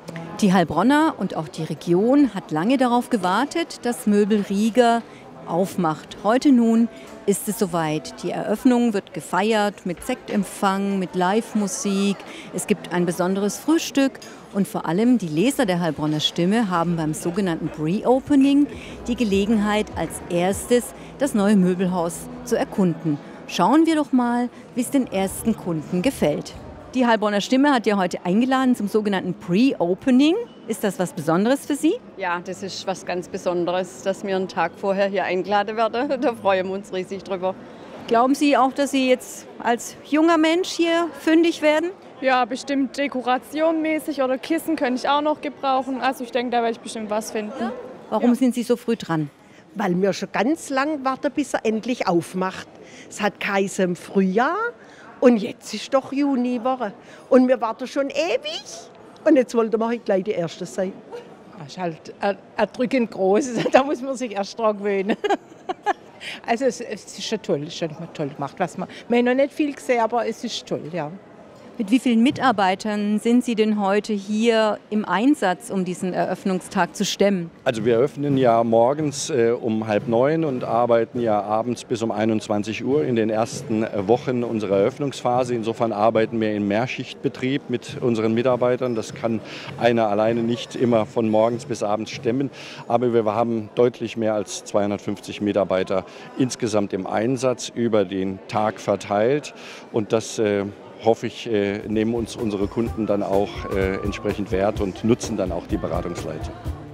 Die Heilbronner und auch die Region hat lange darauf gewartet, dass Möbel Rieger aufmacht. Heute nun ist es soweit. Die Eröffnung wird gefeiert mit Sektempfang, mit Live-Musik. Es gibt ein besonderes Frühstück und vor allem die Leser der Heilbronner Stimme haben beim sogenannten Pre-Opening die Gelegenheit, als erstes das neue Möbelhaus zu erkunden. Schauen wir doch mal, wie es den ersten Kunden gefällt. Die Heilbronner Stimme hat ja heute eingeladen zum sogenannten Pre-Opening. Ist das was Besonderes für Sie? Ja, das ist was ganz Besonderes, dass wir einen Tag vorher hier eingeladen werden. Da freuen wir uns riesig drüber. Glauben Sie auch, dass Sie jetzt als junger Mensch hier fündig werden? Ja, bestimmt dekorationmäßig oder Kissen könnte ich auch noch gebrauchen. Also ich denke, da werde ich bestimmt was finden. Warum sind Sie so früh dran? Weil wir schon ganz lang warten, bis er endlich aufmacht. Es hat geheißen im Frühjahr und jetzt ist doch Juniwoche. Und wir warten schon ewig. Und jetzt wollten wir heute gleich die Erste sein. Das ist halt erdrückend groß, da muss man sich erst dran gewöhnen. Also es ist schon toll, es ist schon toll gemacht. Wir haben noch nicht viel gesehen, aber es ist toll, ja. Mit wie vielen Mitarbeitern sind Sie denn heute hier im Einsatz, um diesen Eröffnungstag zu stemmen? Also wir öffnen ja morgens um 8:30 und arbeiten ja abends bis um 21 Uhr in den ersten Wochen unserer Eröffnungsphase. Insofern arbeiten wir in Mehrschichtbetrieb mit unseren Mitarbeitern. Das kann einer alleine nicht immer von morgens bis abends stemmen. Aber wir haben deutlich mehr als 250 Mitarbeiter insgesamt im Einsatz über den Tag verteilt. Und das hoffe ich, nehmen uns unsere Kunden dann auch entsprechend wert und nutzen dann auch die Beratungsleiter.